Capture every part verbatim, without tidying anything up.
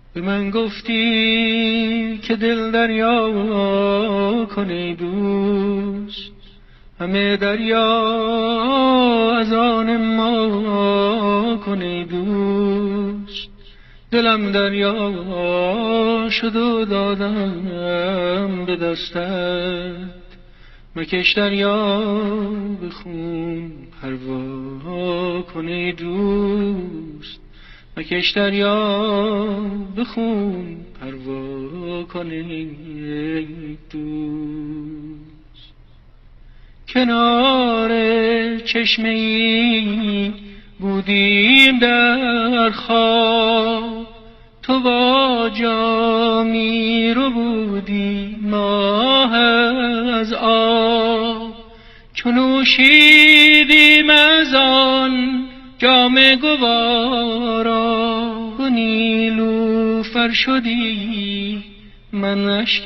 به من گفتی که دل دریا کن ای دوست، همه دریا از آن ما کن ای دوست. دلم دریا شد و دادم به دستت، مکش دریا بخون پروا کن ای دوست، مکش دریا بخون پروا کن ای دوست. کنار چشمه‌ای بودیم در خواب، تو با جامی رو بودی ماه از آب. چون نوشیدیم از آن جام گوارا، تو نیلوفر شدی من اشک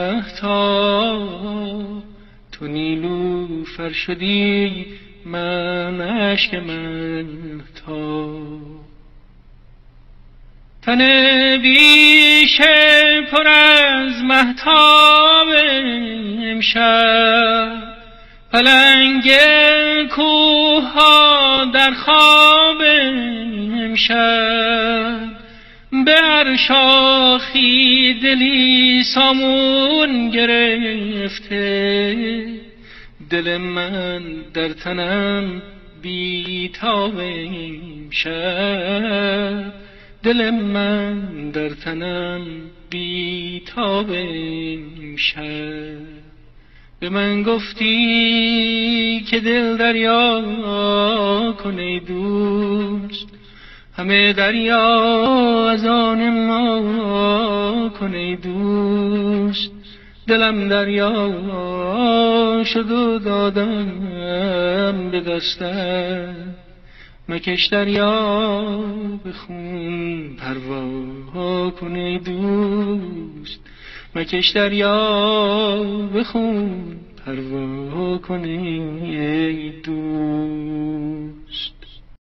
مهتاب، تو نیلوفر شدی من اشک مهتاب. تن بیشه پر از مهتاب امشب، پلنگ کوه ها در خواب امشب. به هر شاخی دلی سامون گرفته، دل من در تنم بی تاب امشب، دل من در تنم بی تاب امشب. به من گفتی که دل دریا کن ای دوست، همه دریا از آن ما کن ای دوست. دلم دریا شد و دادم به دستت، مکش دریا بخون پروا کن ای دوست، مکش دریا بخون پروا کن ای دوست.